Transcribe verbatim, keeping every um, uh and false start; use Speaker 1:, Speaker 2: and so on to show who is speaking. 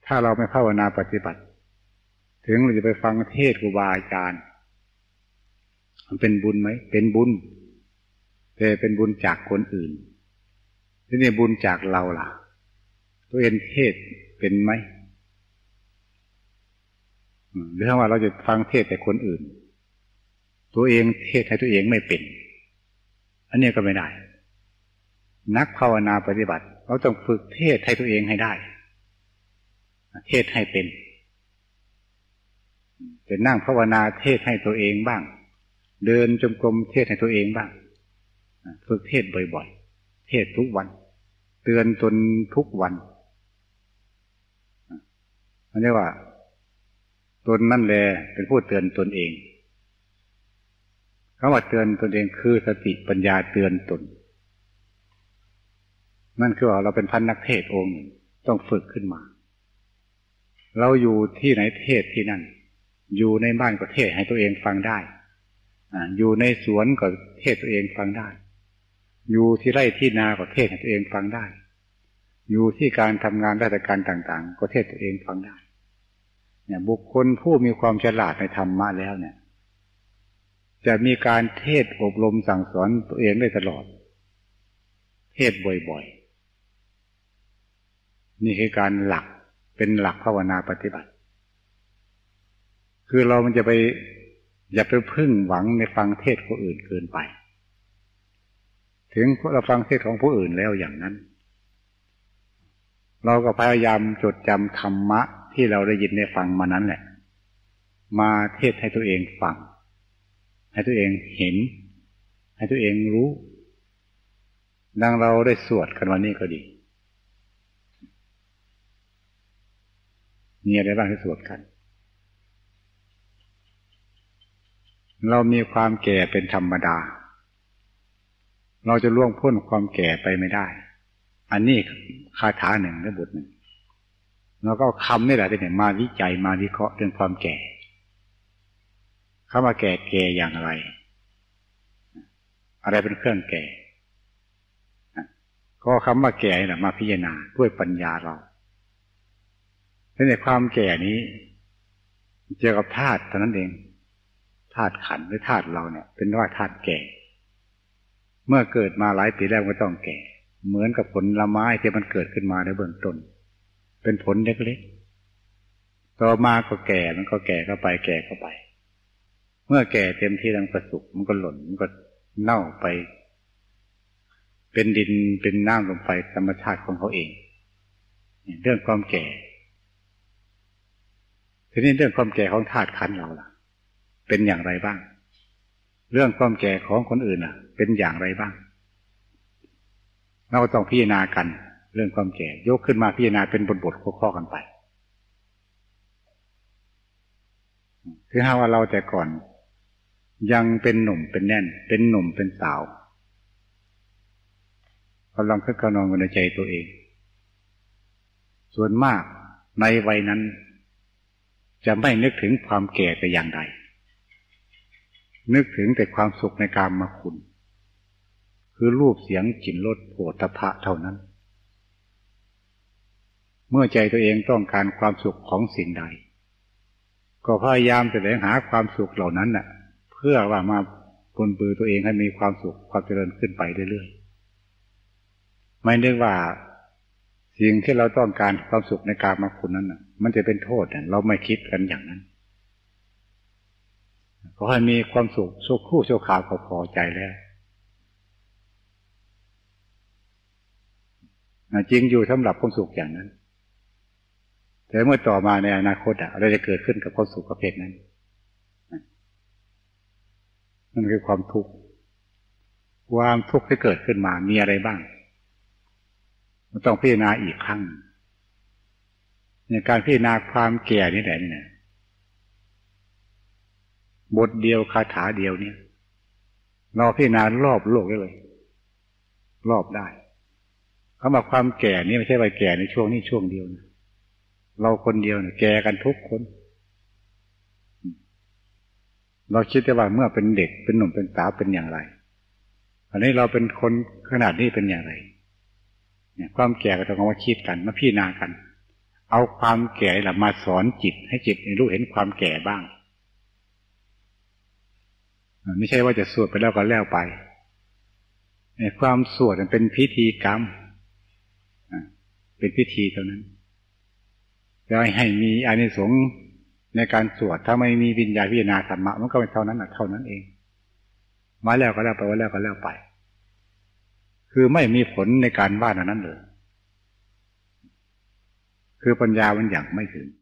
Speaker 1: ถ้าเราไม่ภาวนาปฏิบัติถึงเราจะไปฟังเทศน์ครูบาอาจารย์มันเป็นบุญไหมเป็นบุญแต่เป็นบุญจากคนอื่นทีนี้บุญจากเราล่ะตัวเองเทศน์เป็นไหมหรือถ้าว่าเราจะฟังเทศน์แต่คนอื่นตัวเองเทศน์ให้ตัวเองไม่เป็นอันนี้ก็ไม่ได้นักภาวนาปฏิบัติเราต้องฝึกเทศน์ให้ตัวเองให้ได้เทศน์ให้เป็นจะนั่งภาวนาเทศน์ให้ตัวเองบ้างเดินจงกรมเทศน์ให้ตัวเองบ้างฝึกเทศน์บ่อยๆเทศน์ทุกวันเตือนตนทุกวันอันนี้ว่าตนนั่นแหละเป็นผู้เตือนตนเองคำว่าเตือนตนเองคือสติปัญญาเตือนตนนั่นคือว่าเราเป็นพันนักเทศน์องค์ต้องฝึกขึ้นมาเราอยู่ที่ไหนเทศที่นั่นอยู่ในบ้านก็เทศให้ตัวเองฟังได้อยู่ในสวนก็เทศตัวเองฟังได้อยู่ที่ไร่ที่นาก็เทศให้ตัวเองฟังได้อยู่ที่การทำงานราชการต่างๆก็เทศตัวเองฟังได้เนี่ยบุคคลผู้มีความฉลาดในธรรมะแล้วเนี่ยจะมีการเทศอบรมสั่งสอนตัวเองได้ตลอดเทศบ่อยๆนี่คือการหลักเป็นหลักภาวนาปฏิบัติคือเรามันจะไปอย่าไปพึ่งหวังในฟังเทศคนอื่นเกินไปถึงเราฟังเทศของผู้อื่นแล้วอย่างนั้นเราก็พยายามจดจำธรรมะที่เราได้ยินได้ฟังมานั้นแหละมาเทศให้ตัวเองฟังให้ตัวเองเห็นให้ตัวเองรู้ดังเราได้สวดกันวันนี้ก็ดีมีอะไรบ้างที่สวดกันเรามีความแก่เป็นธรรมดาเราจะล่วงพ้นความแก่ไปไม่ได้อันนี้คาถาหนึ่งและบทหนึ่งเราก็คำนี่แหละที่เนี่ยมาวิจัยมาวิเคราะห์เรื่องความแก่คำว่าแก่แก่อย่างไรอะไรเป็นเครื่องแก่ก็คำว่าแก่นี่แหละมาพิจารณาด้วยปัญญาเราในความแก่นี้เกี่ยวกับธาตุเท่านั้นเองธาตุขันธ์หรือธาตุเราเนี่ยเป็นว่าธาตุแก่เมื่อเกิดมาหลายปีแล้วก็ต้องแก่เหมือนกับผลไม้ที่มันเกิดขึ้นมาในเบื้องต้นเป็นผลเล็กๆต่อมาก็แก่มันก็แก่เข้าไปแก่เข้าไปเมื่อแก่เต็มที่แล้วมันก็สุกมันก็หล่นมันก็เน่าไปเป็นดินเป็นน้ำลงไปธรรมชาติของเขาเองเรื่องความแก่ทีนี้เรื่องความแก่ของธาตุขันธ์เราล่ะเป็นอย่างไรบ้างเรื่องความแก่ของคนอื่นล่ะเป็นอย่างไรบ้างเราต้องพิจารณากันเรื่องความแก่ยกขึ้นมาพิจารณาเป็นบทๆข้อๆกันไปคือถ้าว่าเราแต่ก่อนยังเป็นหนุ่มเป็นแน่นเป็นหนุ่มเป็นสาวกำลังคึกขนองในใจตัวเองส่วนมากในวัยนั้นจะไม่นึกถึงความแก่แต่อย่างใดนึกถึงแต่ความสุขในกามคุณคือรูปเสียงกลิ่นรสโผฏฐัพพะเท่านั้นเมื่อใจตัวเองต้องการความสุขของสิ่งใดก็พยายามแสวงหาความสุขเหล่านั้นน่ะเพื่อว่ามาปนปือตัวเองให้มีความสุขความเจริญขึ้นไปเรื่อยๆไม่นึกว่าสิ่งที่เราต้องการความสุขในกามคุณนั้นน่ะมันจะเป็นโทษเนี่ยเราไม่คิดกันอย่างนั้นขอให้มีความสุขชั่วครู่ชั่วคราวก็พอใจแล้วจริงอยู่สำหรับความสุขอย่างนั้นแต่เมื่อต่อมาในอนาคตอะไรจะเกิดขึ้นกับความสุขประเภทนั้นนั่นคือความทุกข์ความทุกข์ที่เกิดขึ้นมามีอะไรบ้างมันต้องพิจารณาอีกครั้งในการพิจารณาความแก่นี่แหละนี่นะบทเดียวคาถาเดียวเนี่ยเราพิจารณารอบโลกได้เลยรอบได้คำว่าความแก่นี่ไม่ใช่ว่าแก่ในช่วงนี้ช่วงเดียวนะเราคนเดียวเนี่ยแก่กันทุกคนเราคิดแต่ว่าเมื่อเป็นเด็กเป็นหนุ่มเป็นสาวเป็นอย่างไรอันนี้เราเป็นคนขนาดนี้เป็นอย่างไรเนี่ยความแก่ก็ต้องมาคิดกันมาพิจารณากันเอาความแก่หละมาสอนจิตให้จิตรู้เห็นความแก่บ้างไม่ใช่ว่าจะสวดไปแล้วก็แล้วไปในความสวดมันเป็นพิธีกรรมเป็นพิธีเท่านั้นจะให้มีอานิสงส์ในการสวดถ้าไม่มีวิญญาณพิจารณาธรรมะมันก็เป็นเท่านั้นเท่านั้นเองมาแล้วก็แล้วไปว่าแล้วก็แล้วไปคือไม่มีผลในการบ้านนั้นเลยคือปัญญามันอย่างไม่ถึง